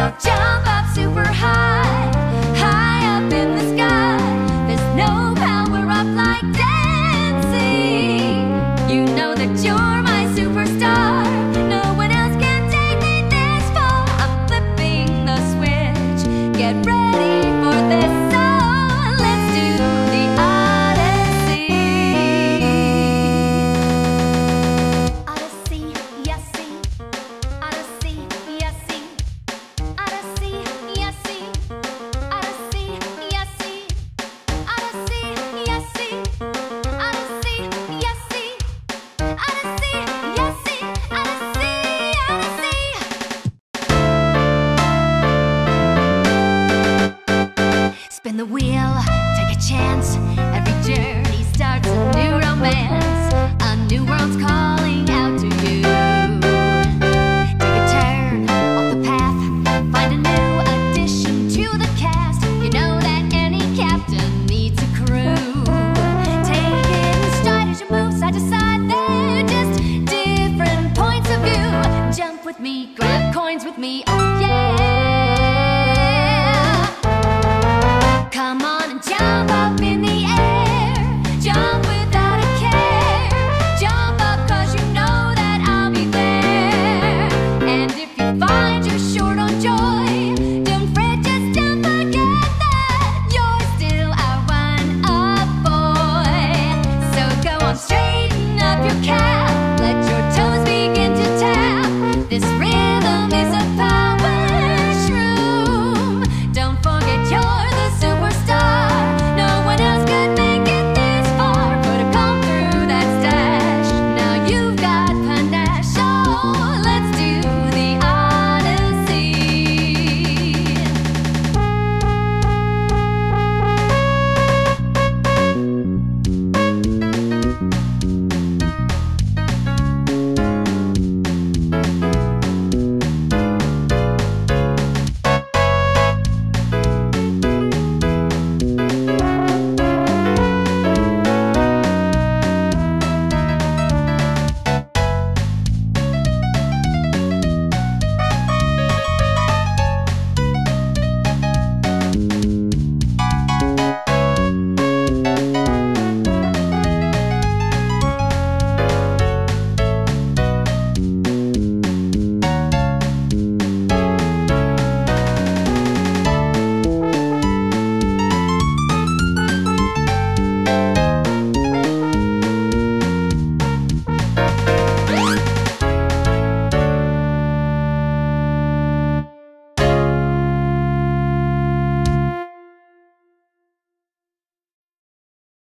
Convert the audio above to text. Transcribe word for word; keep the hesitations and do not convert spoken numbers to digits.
So jump up super high, high up in the sky. There's no power up like dancing. You know that you're my superstar. No one else can take me this far. I'm flipping the switch. Get ready for this song. Let's do the Odyssey. Odyssey, yes, see. Odyssey, yes, see. Odyssey, yes, see. Odyssey, yes, see. Odyssey, yes, see. Odyssey, yes, see. Odyssey, yes, see. Odyssey, Odyssey. Spin the wheel, take a chance. Every journey starts a new romance. A new world's calling out to you. Take a turn off the path, find a new addition to the cast. You know that any captain needs a crew. Take it in stride as you move side to side. They're just different points of view. Jump with me, grab coins with me.